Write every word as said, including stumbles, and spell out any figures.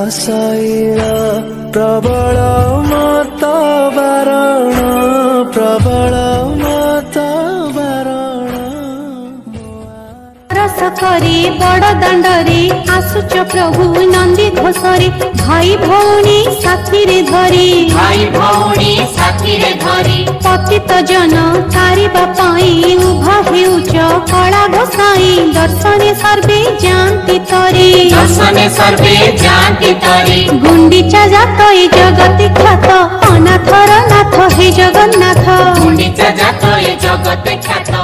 शैल प्रबल मत बारण प्रबल मत बारण रस करी बड़ दाण्डरे आसुच प्रभु नंदी घोषरे भाई भौणी साथी रे धरी भाई भौणी साथी रे धरी पतित जन तारिबा पाई उभा हेउच कला गोसाई दर्शने सर्वे जानती तरी दर्शने सर्वे जानती तरी गुंडीचा जात ए जगति ख्यात अनाथर नाथ हे जगन्नाथ गुंडीचा जात ए जगत ख्यात